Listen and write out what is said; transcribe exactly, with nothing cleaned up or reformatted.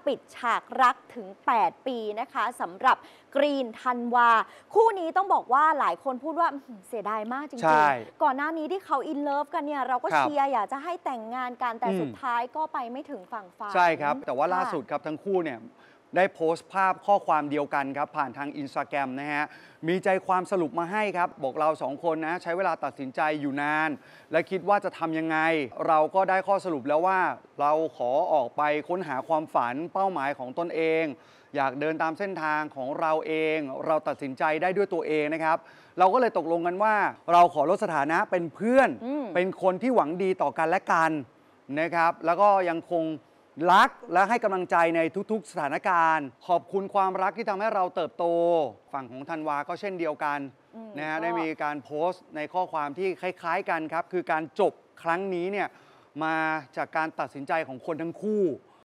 ปิดฉากรักถึงแปดปีนะคะสำหรับกรีนธันวาคู่นี้ต้องบอกว่าหลายคนพูดว่าเสียดายมากจริงๆก่อนหน้านี้ที่เขาอินเลิฟกันเนี่ยเราก็เชียร์อยากจะให้แต่งงานกันแต่สุดท้ายก็ไปไม่ถึงฝั่งฝันใช่ครับแต่ว่าล่าสุดครับทั้งคู่เนี่ยได้โพสต์ภาพข้อความเดียวกันครับผ่านทาง อินสตาแกรม นะฮะมีใจความสรุปมาให้ครับบอกเราสองคนนะใช้เวลาตัดสินใจอยู่นานและคิดว่าจะทำยังไงเราก็ได้ข้อสรุปแล้วว่าเราขอออกไปค้นหาความฝันเป้าหมายของตนเองอยากเดินตามเส้นทางของเราเองเราตัดสินใจได้ด้วยตัวเองนะครับเราก็เลยตกลงกันว่าเราขอลดสถานะเป็นเพื่อนเป็นคนที่หวังดีต่อกันและกันนะครับแล้วก็ยังคงรักและให้กำลังใจในทุกๆสถานการณ์ขอบคุณความรักที่ทำให้เราเติบโตฝั่งของธันวาก็เช่นเดียวกันนะฮะได้มีการโพสต์ในข้อความที่คล้ายๆกันครับคือการจบครั้งนี้เนี่ยมาจากการตัดสินใจของคนทั้งคู่